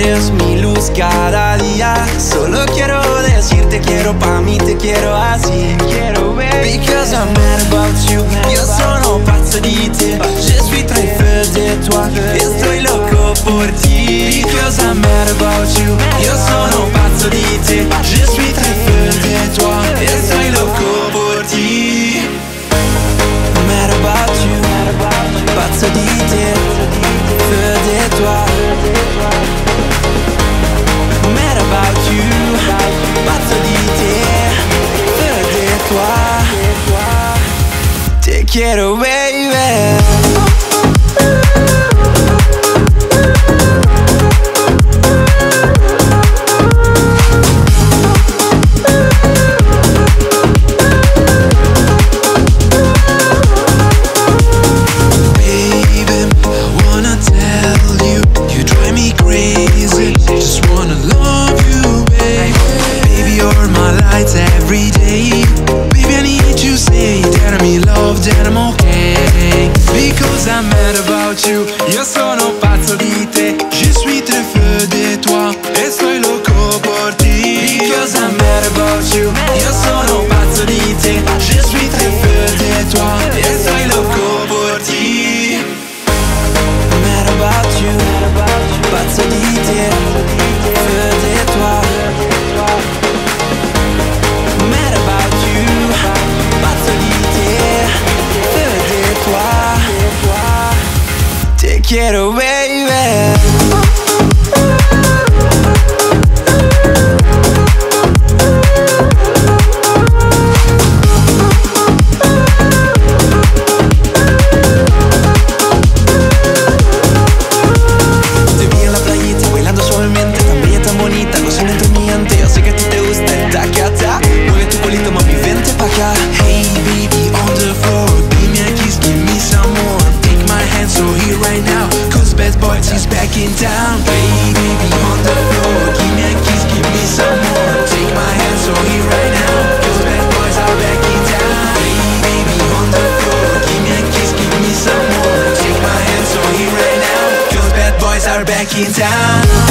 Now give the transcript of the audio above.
eres mi luz cada día. Solo quiero decirte quiero pa' mí, te quiero así. Because I'm mad about you. Io sono pazzo di te. Je suis très feu de toi. Estoy loco por ti. Because I'm mad about you. Io sono pazzo di te. Je suis très feu de toi. Estoy loco por ti. Mad about you. Pazzo di te. Feu de toi. Mad about you. Pazzo di te. Feu de toi. Te quiero, baby. Every day, baby, I need you say that I'm in love, that I'm okay. Because I'm mad about you. Io sono pazzo di te. Je suis très feu de toi. Estoy loco por ti. Because I'm mad about you. Io sono pazzo di te. Je suis très feu de toi. Estoy loco por ti. Mad about you. Pazzo di te. Feu de toi. Mad about you, pazzo di te, feu de toi. Te quiero, baby. Te vi en la playita bailando suavemente, tan bella, tan bonita, gozando entre mi ante. Yo sé que a ti te gusta el tacata. Mueve tu culito, mami, vente pa' acá. Hey baby, on the floor, give me a kiss, give me some more. Take my hand, so here right now, cause bad boys is back in town. Hey baby, on the floor, give me a kiss, give me some more. Take my hand, so here right now, cause bad boys are back in town. Hey baby, on the floor, give me a kiss, give me some more. Take my hand, so here right now, cause bad boys are back in town.